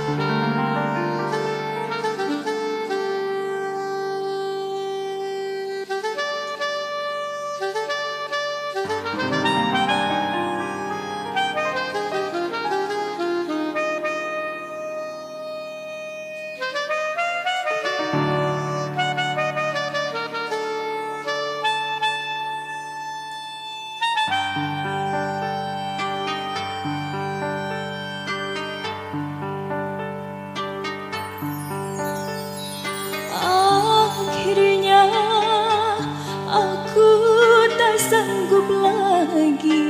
Akhirnya aku tak sanggup lagi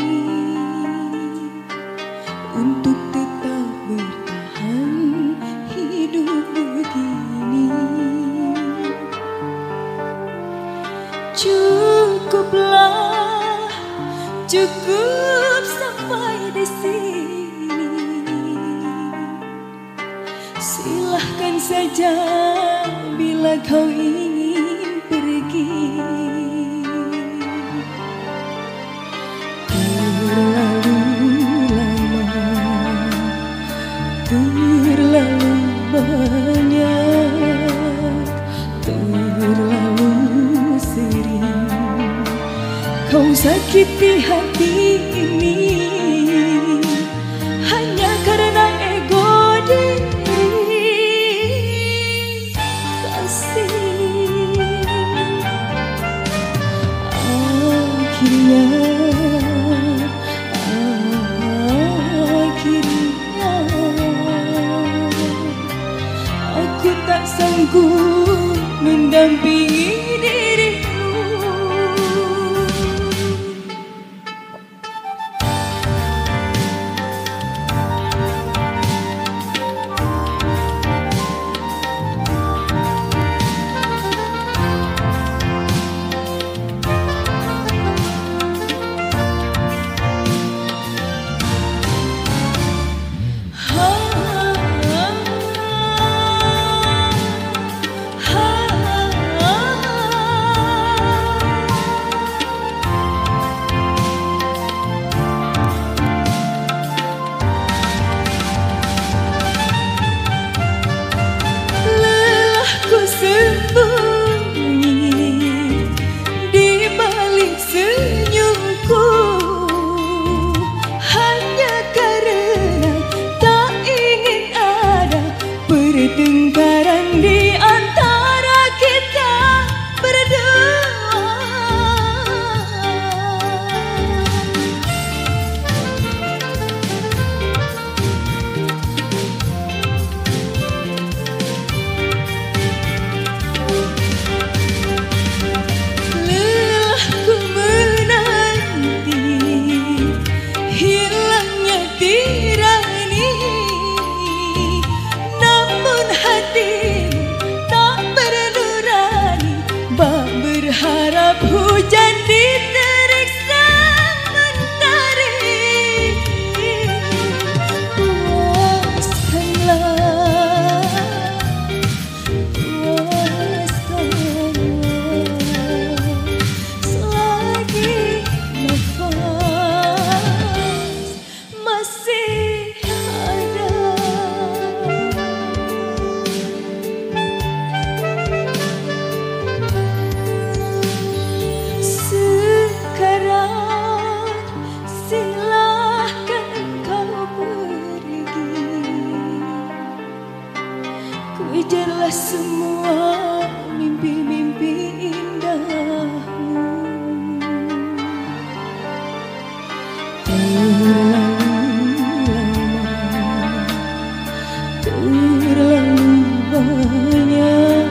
untuk tetap bertahan hidup begini. Cukuplah, cukup sampai di sini. Silahkan saja bila kau ingin pergi. Terlalu lama, terlalu banyak, terlalu sering kau sakiti hati ini hanya karena ego diri. Kasih akhirnya aku tak sanggup mendampingi dirimu. Pertengkaran di antara kita berdua. Lelahku menanti hilangnya tirani, namun hati tak bernurani. Bak berharap hujan diteriksa mentari. Puaskanlah, puaskanlah selagi nafas masih ada. Sekarang silahkan kau pergi, kejarlah semua mimpi-mimpi indahmu. Terlalu banyak,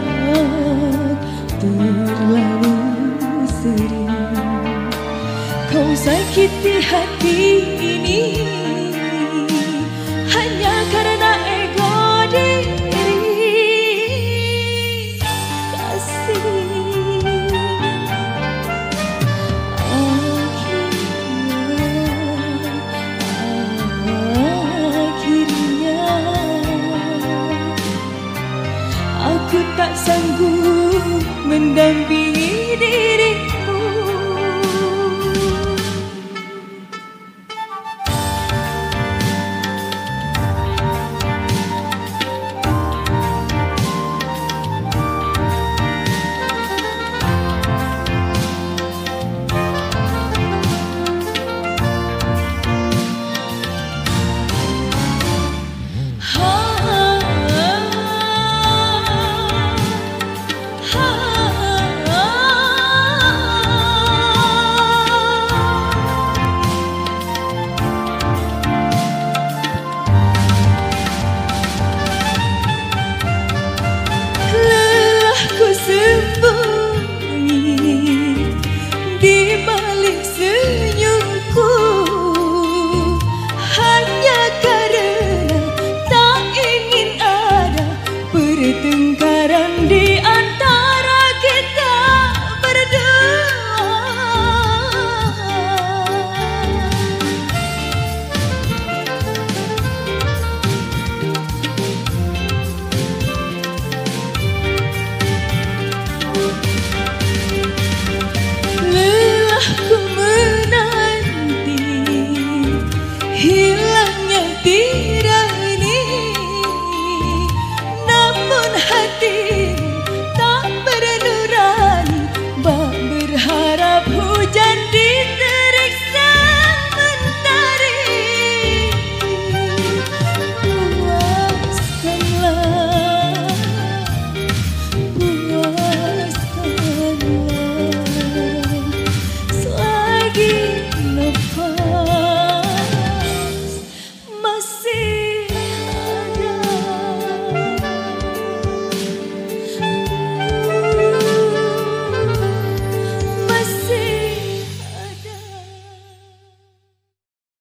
terlalu sering kau sakiti hati ini